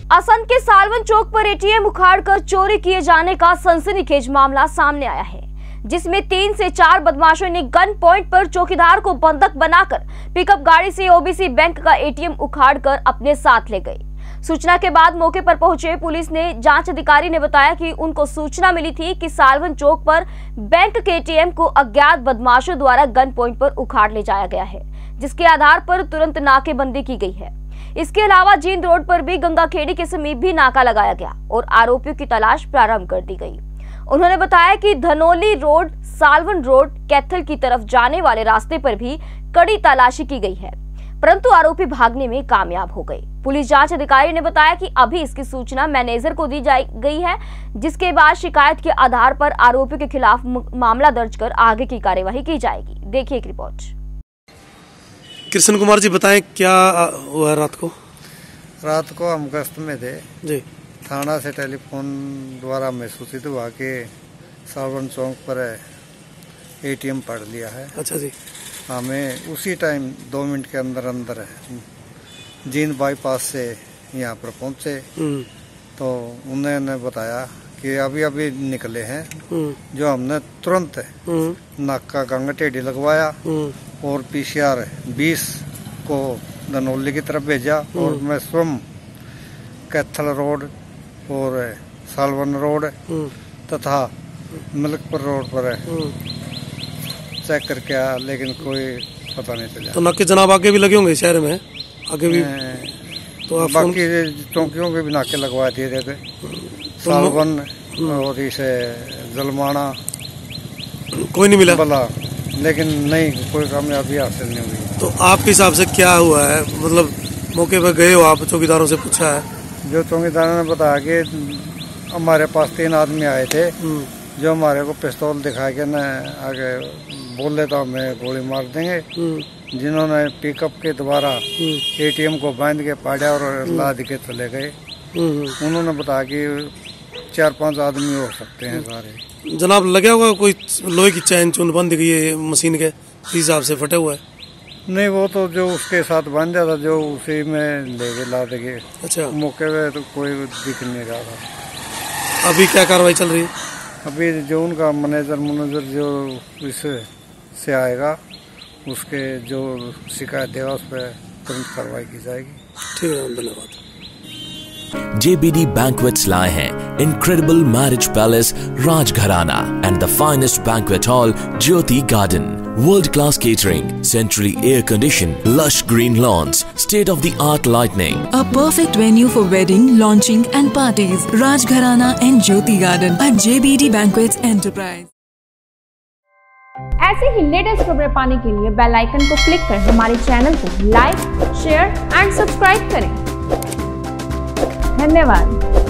असम के सालवन चौक पर एटीएम उखाड़कर चोरी किए जाने का सनसनीखेज मामला सामने आया है, जिसमें 3 से 4 बदमाशों ने गन पॉइंट पर चौकीदार को बंधक बनाकर पिकअप गाड़ी से ओबीसी बैंक का एटीएम उखाड़कर अपने साथ ले गए। सूचना के बाद मौके पर पहुंचे पुलिस ने जांच अधिकारी ने बताया कि उनको सूचना मिली थी कि सालवन चौक पर बैंक के एटीएम को अज्ञात बदमाशों द्वारा गन पॉइंट पर उखाड़ ले जाया गया है, जिसके आधार पर तुरंत नाकेबंदी की गई है। इसके अलावा जींद रोड पर भी गंगाखेड़ी के समीप भी नाका लगाया गया और आरोपियों की तलाश प्रारंभ कर दी गई। उन्होंने बताया कि धनौली रोड, सालवन रोड, कैथल की तरफ जाने वाले रास्ते पर भी कड़ी तलाशी की गई है, परंतु आरोपी भागने में कामयाब हो गए। पुलिस जांच अधिकारी ने बताया कि अभी इसकी सूचना मैनेजर को दी गई है, जिसके बाद शिकायत के आधार पर आरोपियों के खिलाफ मामला दर्ज कर आगे की कार्यवाही की जाएगी। देखिए एक रिपोर्ट। कृष्ण कुमार जी बताएं क्या हुआ रात को? रात को हम गश्त में थे जी। थाना से टेलीफोन द्वारा में सूचित हुआ कि सालवन चौक पर एटीएम पढ़ लिया है। अच्छा जी। हमें उसी टाइम 2 मिनट के अंदर जींद बाईपास से यहाँ पर पहुँचे तो उन्होंने बताया कि अभी निकले हैं। जो हमने तुरंत नाका गंगा टेढ़ी लगवाया और पीसीआर 20 को धनौली की तरफ भेजा और मैं स्वयं कैथल रोड और सालवन रोड तथा मलकपुर रोड पर चेक करके आया, लेकिन कोई पता नहीं चला। तो नाके जनाब आगे भी लगे होंगे शहर में, आगे भी तो बाकी चौकियों के भी नाके लगवा दिए गए थे। सालवन और इसे जलमाना कोई नहीं मिला बोला, लेकिन नहीं, कोई कामयाबी हासिल नहीं हुई। तो आपके हिसाब से क्या हुआ है? मतलब मौके पर गए हो आप, चौकीदारों से पूछा है? जो चौकीदारों ने बताया कि हमारे पास 3 आदमी आए थे जो हमारे को पिस्तौल दिखा के न आगे बोले तो हमें गोली मार देंगे, जिन्होंने पिकअप के द्वारा एटीएम को बांध के पाड़ा और लाद के चले गए। उन्होंने बताया कि 4-5 आदमी हो सकते हैं सारे। जनाब लगा होगा कोई लोहे की चैन चुन बंद गई है मशीन के हिसाब से फटे हुआ है? नहीं, वो तो जो उसके साथ बन जाता जो उसी में लेके ला देंगे। अच्छा। मौके पे तो कोई दिख नहीं रहा था। अभी क्या कार्रवाई चल रही है? अभी जो उनका मैनेजर जो इससे आएगा उसके जो शिकायत देगा उस पर तुरंत कार्रवाई की जाएगी। ठीक है, धन्यवाद। JBD Banquets लाए हैं incredible marriage palace Rajgharana and the finest banquet hall Jyoti Garden. World-class catering, centrally air-conditioned, lush green lawns, state-of-the-art lighting. A perfect venue for wedding, launching and parties. Rajgharana and Jyoti Garden at JBD Banquets Enterprise. ऐसे ही latest खबरें पाने के लिए bell icon को click कर हमारे channel को like, share and subscribe करें। धन्यवाद।